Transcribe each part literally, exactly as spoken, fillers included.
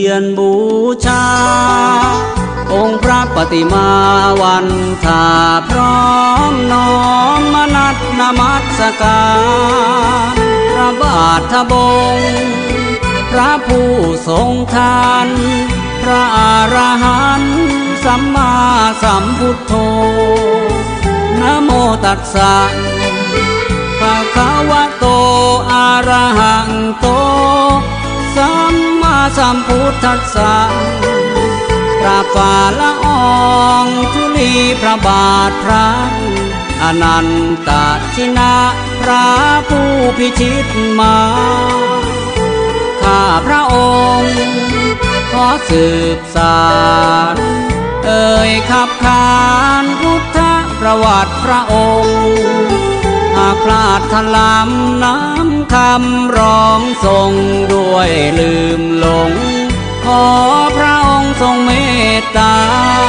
ยนบูชาองค์พระปฏิมาวันทาพร้อมน้อมมนัสนมัสการพระบาทบงพระผู้ทรงทานพระอรหันต์สัมมาสัมพุทโธนะโมตัสสะภะคะวะโตอะระหังโตสัมมาสัมพุทธัสสะพระฝ่าละอองธุลีพระบาทพระอนันตชินะพระผู้พิชิตมาข้าพระองค์ขอสืบสานเอ่ยขับขานพุทธประวัติพระองค์หากพลาดทลำน้ำคำร้องทรงด้วยลืมหลงขอพระองค์ทรงเมตตา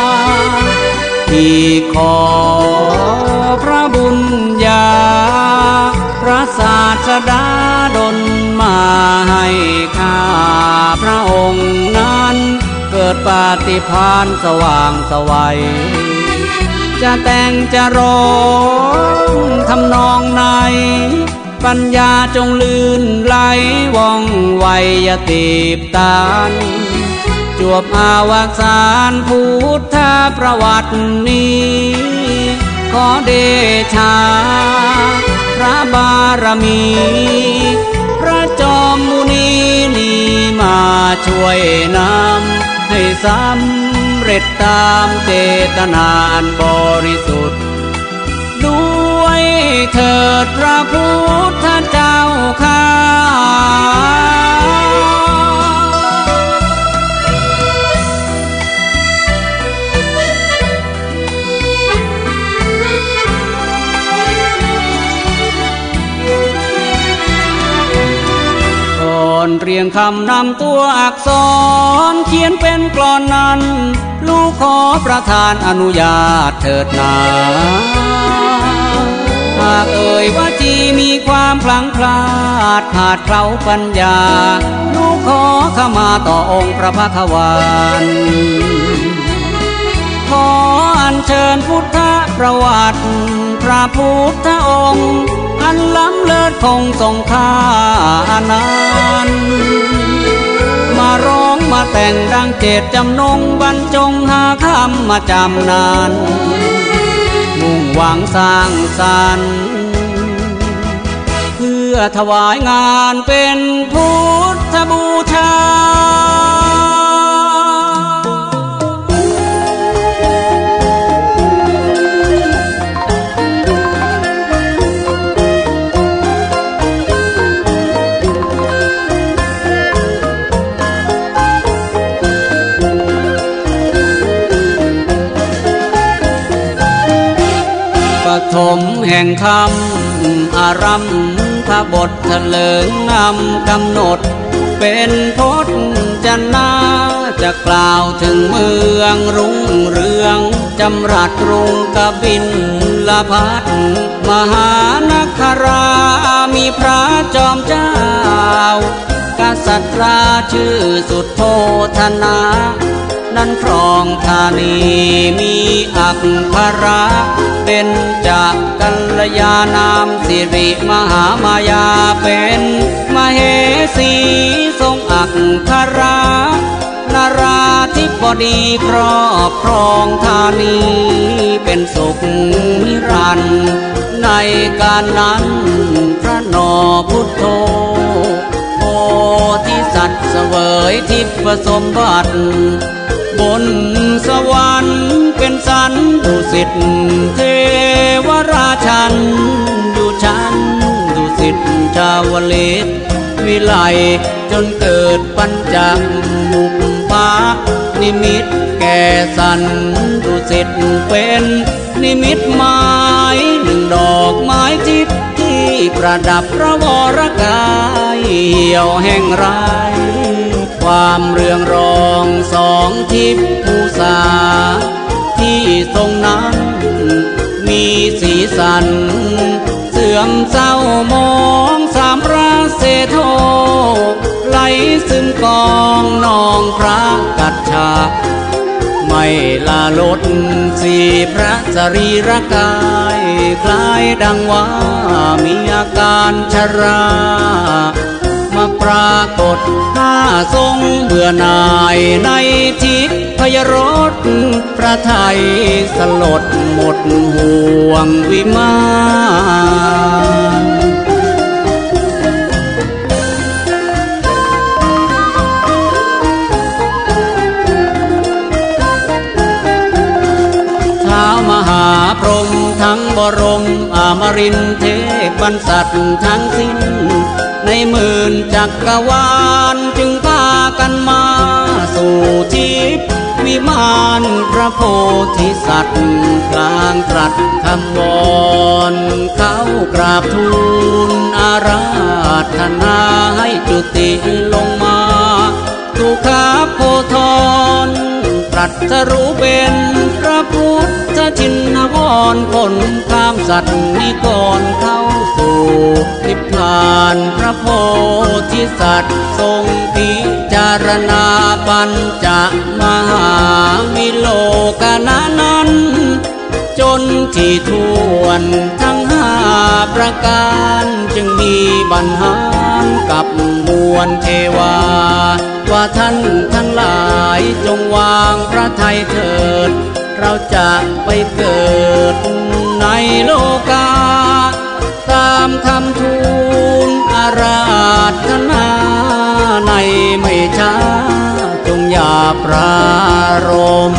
ที่ขอพระบุญญาพระศาสดาดลมาให้ข้าพระองค์นั้นเกิดปาฏิภาณสว่างไสวจะแต่งจะร้องทำนองไหนปัญญาจงลื่นไหลว่องไวยตีบตานจวบอาวสานพุทธประวัตินี้ขอเดชาพระบารมีพระจอมมุนีนี้มาช่วยนำให้สำเร็จตามเจตนาอันบริสุทธิ์ด้วยเถิดพระพุทธเจ้าข้าเรียงคำนำตัวอักษรเขียนเป็นกลอนนั้นลูกขอประทานอนุญาตเถิดนาหากเอ่ยว่าจีมีความพลังพลาดขาดเคล้าปัญญาลูกขอเข้ามาต่อองค์พระภควานขออัญเชิญพุทธประวัติพระพุทธองค์อันล้ำเลิศคงทรงค่าอนานมาร้องมาแต่งดังเจตจำนงบรรจงหาคำมาจำนานมุ่งหวังสร้างสรรค์เพื่อถวายงานเป็นพุทธบูชาปฐมแห่งคำอารัมภบทเถลิงนำกำหนดเป็นพจนาจะกล่าวถึงเมืองรุ่งเรืองจำรัดรุงกบิลพัสมหานครามีพระจอมเจ้ากษัตราชื่อสุดโทธนานั้นครองธานีมีอักขระเป็นจากกัลยานามสิริมหามายาเป็นมเหสีทรงอักขระนาราธิบดีครอบครองธานีเป็นสุขนิรันดร์ในการนั้นพระนอพุทโธโพธิสัตว์เสวยทิพย์สมบัติบนสวรรค์เป็นสันดุสิตเทวราชันอยู่ชั้นดุสิตชาวลิตวิไลจนเกิดปัญจมุปปานิมิตแก่สันดุสิตเป็นนิมิตหมายหนึ่งดอกไม้ทิพย์ที่ประดับพระวรกายเหี่ยวแห่งไรความเรืองรองสองทิพย์ภูษาที่ทรงนั้นมีสีสันเสื่อมเศร้ามองสามราเสโทไหลซึมกองนองพระกัจฉาไม่ลาลดสีพระสรีรกายคล้ายดังว่ามีอาการชรามาปรากฏห้าทรงเบื่อหน่ายในทิพยรสพระไทยสลดหมดห่วงวิมานท้าวมหาพรหมทั้งบรมอมรินทร์เทพบรรษัททั้งสิ้นในหมื่นจักรวาลจึงพากันมาสู่ทิพย์วิมานพระโพธิสัตว์กลางตรัสคำวอนเขากราบทูลอาราธนาให้จุติลงมาทุกขาโพธรตรัสรู้เป็นพระพุทธชินวรคนข้ามสัตว์นิกรเข้าสู่นิพพานพระโพธิสัตว์ทรงพิจารณาปัญจมหาวิโลกนานั้น จนที่ทวนทั้งห้าประการจึงมีบรรหารกับมวลเทวาว่าท่านทั้งหลายจงวางพระทัยเถิดเราจะไปเกิดในโลกาตามคำทูลอาราธนาในไม่ช้าจงอย่าปรารภ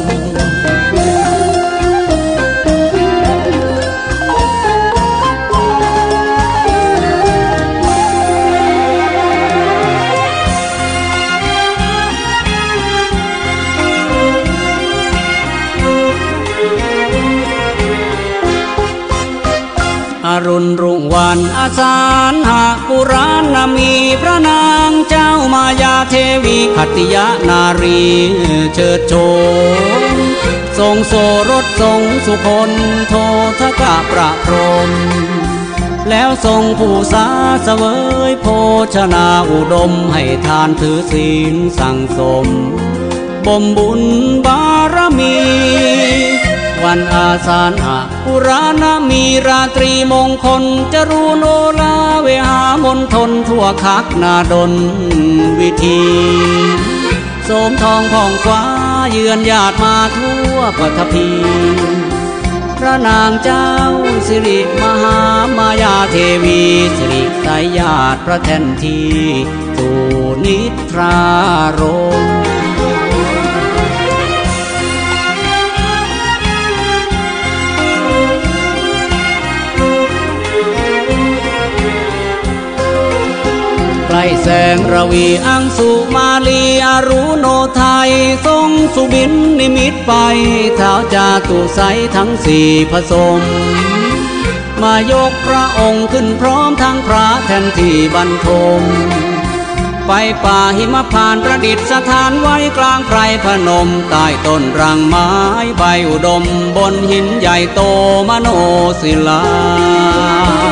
อรุณรุ่งวันอาสาฬหะปุราณมีพระนางเจ้ามายาเทวีขัตติยนารีเชิดโฉมทรงโสรสทรงสุคนโททกะประพรมแล้วทรงผู้สาเสวยโภชนาอุดมให้ทานถือศีลสั่งสมบ่มบุญบารมีวันอาสาฬหะปุราณมีราตรีมงคลจรูโนลาเวหามณฑลทั่วคักนาดลวิธีโสมทองผ่องฟ้าเยือนญาติมาทั่วปฐพีพระนางเจ้าสิริมหามายาเทวีสิริสายญาติพระแทนทีสู่นิทรารมใกล้แสงระวีอังสุมาลีอรุโนไทยทรงสุบินนิมิตไปเท้าจาตุไสทั้งสี่ผสมมายกพระองค์ขึ้นพร้อมทั้งพระแทนที่บรรทมไปป่าหิมพานต์ประดิษฐานไว้กลางไพรพนมใต้ต้นรังไม้ใบอุดมบนหินใหญ่โตมโนศิลา